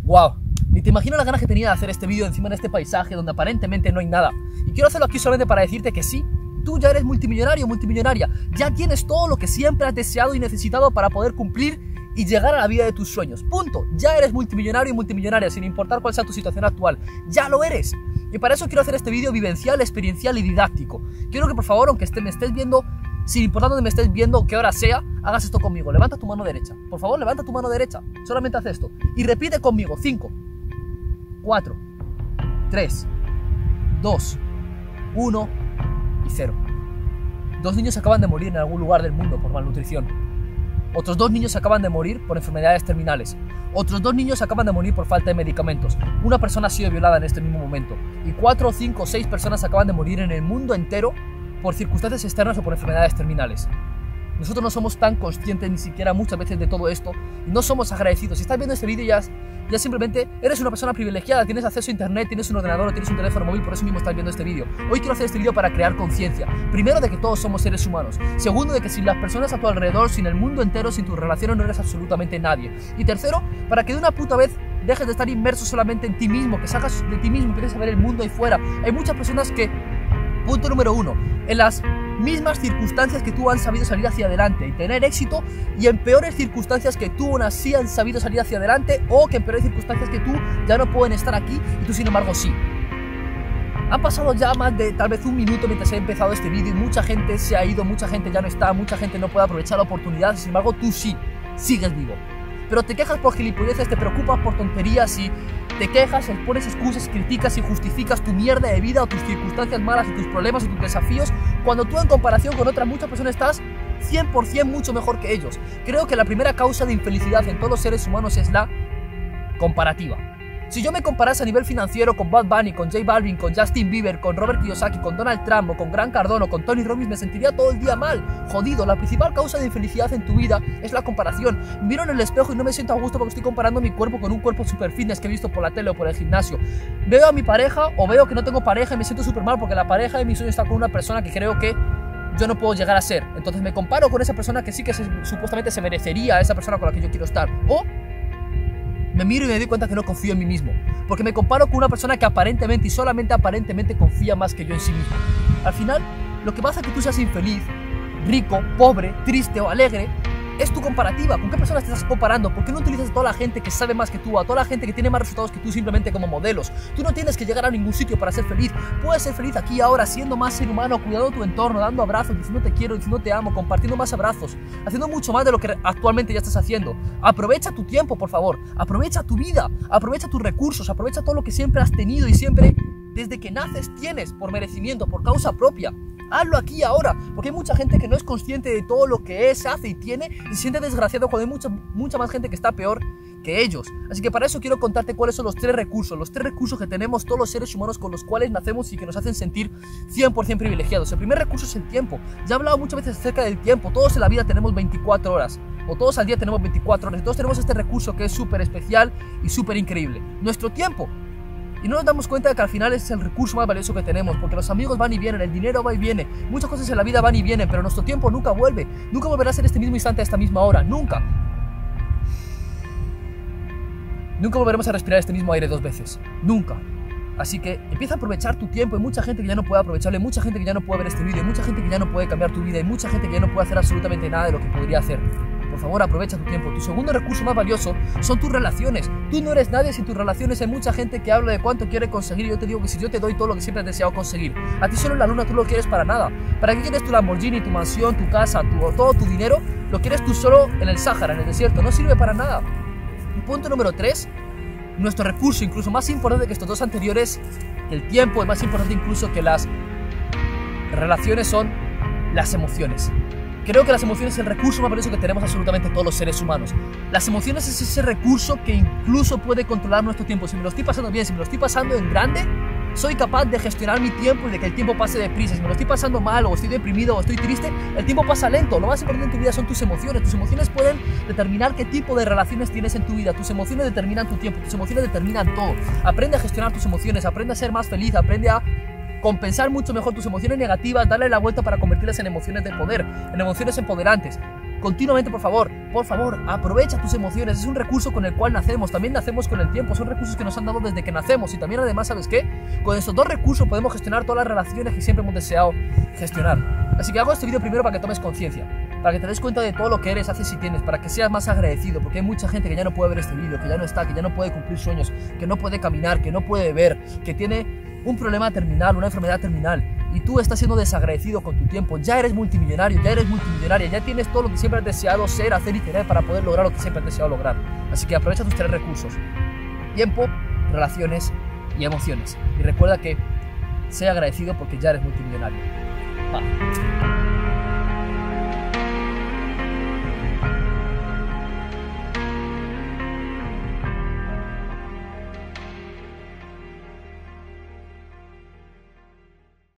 Wow, ni te imaginas las ganas que tenía de hacer este vídeo encima de este paisaje donde aparentemente no hay nada. Y quiero hacerlo aquí solamente para decirte que sí, tú ya eres multimillonario, multimillonaria. Ya tienes todo lo que siempre has deseado y necesitado para poder cumplir y llegar a la vida de tus sueños. Punto. Ya eres multimillonario y multimillonaria, sin importar cuál sea tu situación actual. Ya lo eres. Y para eso quiero hacer este vídeo vivencial, experiencial y didáctico. Quiero que por favor, aunque me estés viendo, sin importar dónde me estés viendo, qué hora sea, hagas esto conmigo. Levanta tu mano derecha. Por favor, levanta tu mano derecha. Solamente haz esto. Y repite conmigo. 5, 4, 3, 2, 1 y 0. 2 niños acaban de morir en algún lugar del mundo por malnutrición. Otros 2 niños acaban de morir por enfermedades terminales. Otros 2 niños acaban de morir por falta de medicamentos. Una persona ha sido violada en este mismo momento. Y 4, 5, 6 personas acaban de morir en el mundo entero por circunstancias externas o por enfermedades terminales. Nosotros no somos tan conscientes ni siquiera muchas veces de todo esto y no somos agradecidos. Si estás viendo este vídeo ya simplemente eres una persona privilegiada, tienes acceso a internet, tienes un ordenador o tienes un teléfono móvil, por eso mismo estás viendo este vídeo. Hoy quiero hacer este vídeo para crear conciencia. Primero, de que todos somos seres humanos. Segundo, de que sin las personas a tu alrededor, sin el mundo entero, sin tus relaciones no eres absolutamente nadie. Y tercero, para que de una puta vez dejes de estar inmerso solamente en ti mismo, que salgas de ti mismo, empieces a ver el mundo ahí fuera. Hay muchas personas que, punto número 1, en las mismas circunstancias que tú han sabido salir hacia adelante y tener éxito, y en peores circunstancias que tú aún así han sabido salir hacia adelante, o que en peores circunstancias que tú ya no pueden estar aquí y tú sin embargo sí. Han pasado ya más de tal vez un minuto mientras he empezado este vídeo y mucha gente se ha ido, mucha gente ya no está, mucha gente no puede aprovechar la oportunidad, sin embargo tú sí, sigues vivo. Pero te quejas por gilipolleces, te preocupas por tonterías y te quejas, pones excusas, criticas y justificas tu mierda de vida o tus circunstancias malas y tus problemas y tus desafíos, cuando tú en comparación con otras muchas personas estás 100% mucho mejor que ellos. Creo que la primera causa de infelicidad en todos los seres humanos es la comparativa. Si yo me comparase a nivel financiero con Bad Bunny, con J Balvin, con Justin Bieber, con Robert Kiyosaki, con Donald Trump, o con Grant Cardone, con Tony Robbins, me sentiría todo el día mal, jodido. La principal causa de infelicidad en tu vida es la comparación. Miro en el espejo y no me siento a gusto porque estoy comparando mi cuerpo con un cuerpo super fitness que he visto por la tele o por el gimnasio. Veo a mi pareja o veo que no tengo pareja y me siento súper mal porque la pareja de mi sueño está con una persona que creo que yo no puedo llegar a ser. Entonces me comparo con esa persona que sí que supuestamente se merecería, esa persona con la que yo quiero estar. O me miro y me doy cuenta que no confío en mí mismo, porque me comparo con una persona que aparentemente y solamente aparentemente confía más que yo en sí mismo. Al final, lo que pasa es que tú seas infeliz, rico, pobre, triste o alegre, es tu comparativa. ¿Con qué personas te estás comparando? ¿Por qué no utilizas a toda la gente que sabe más que tú, a toda la gente que tiene más resultados que tú simplemente como modelos? Tú no tienes que llegar a ningún sitio para ser feliz. Puedes ser feliz aquí y ahora, siendo más ser humano, cuidando tu entorno, dando abrazos, diciendo te quiero, diciendo te amo, compartiendo más abrazos, haciendo mucho más de lo que actualmente ya estás haciendo. Aprovecha tu tiempo, por favor. Aprovecha tu vida, aprovecha tus recursos, aprovecha todo lo que siempre has tenido y siempre, desde que naces, tienes por merecimiento, por causa propia. Hazlo aquí y ahora, porque hay mucha gente que no es consciente de todo lo que es, hace y tiene y se siente desgraciado cuando hay mucha más gente que está peor que ellos. Así que para eso quiero contarte cuáles son los 3 recursos que tenemos todos los seres humanos con los cuales nacemos y que nos hacen sentir 100% privilegiados. El primer recurso es el tiempo. Ya he hablado muchas veces acerca del tiempo. Todos en la vida tenemos 24 horas, o todos al día tenemos 24 horas. Todos tenemos este recurso que es súper especial y súper increíble: nuestro tiempo. Y no nos damos cuenta de que al final es el recurso más valioso que tenemos, porque los amigos van y vienen, el dinero va y viene, muchas cosas en la vida van y vienen, pero nuestro tiempo nunca vuelve. Nunca volverá a ser este mismo instante, a esta misma hora, nunca. Nunca volveremos a respirar este mismo aire 2 veces, nunca. Así que empieza a aprovechar tu tiempo. Hay mucha gente que ya no puede aprovecharlo, hay mucha gente que ya no puede ver este vídeo, hay mucha gente que ya no puede cambiar tu vida, hay mucha gente que ya no puede hacer absolutamente nada de lo que podría hacer. Por favor, aprovecha tu tiempo. Tu segundo recurso más valioso son tus relaciones. Tú no eres nadie sin tus relaciones. Hay mucha gente que habla de cuánto quiere conseguir y yo te digo que si yo te doy todo lo que siempre has deseado conseguir, a ti solo en la luna tú lo quieres para nada. ¿Para qué quieres tu Lamborghini, tu mansión, tu casa, todo tu dinero? Lo quieres tú solo en el Sáhara, en el desierto. No sirve para nada. Y punto número 3, nuestro recurso incluso más importante que estos 2 anteriores, que el tiempo es más importante incluso que las relaciones, son las emociones. Creo que las emociones es el recurso más valioso que tenemos absolutamente todos los seres humanos. Las emociones es ese recurso que incluso puede controlar nuestro tiempo. Si me lo estoy pasando bien, si me lo estoy pasando en grande, soy capaz de gestionar mi tiempo y de que el tiempo pase deprisa. Si me lo estoy pasando mal, o estoy deprimido, o estoy triste, el tiempo pasa lento. Lo más importante en tu vida son tus emociones. Tus emociones pueden determinar qué tipo de relaciones tienes en tu vida. Tus emociones determinan tu tiempo, tus emociones determinan todo. Aprende a gestionar tus emociones, aprende a ser más feliz, aprende a compensar mucho mejor tus emociones negativas, darle la vuelta para convertirlas en emociones de poder, en emociones empoderantes. Continuamente, por favor, por favor, aprovecha tus emociones. Es un recurso con el cual nacemos, también nacemos con el tiempo. Son recursos que nos han dado desde que nacemos. Y también además, ¿sabes qué? Con estos dos recursos podemos gestionar todas las relaciones que siempre hemos deseado gestionar. Así que hago este vídeo primero para que tomes conciencia, para que te des cuenta de todo lo que eres, haces y tienes, para que seas más agradecido, porque hay mucha gente que ya no puede ver este vídeo, que ya no está, que ya no puede cumplir sueños, que no puede caminar, que no puede ver, que tiene un problema terminal, una enfermedad terminal, y tú estás siendo desagradecido con tu tiempo. Ya eres multimillonario, ya eres multimillonaria, ya tienes todo lo que siempre has deseado ser, hacer y tener para poder lograr lo que siempre has deseado lograr. Así que aprovecha tus tres recursos: tiempo, relaciones y emociones. Y recuerda que sé agradecido porque ya eres multimillonario. Va.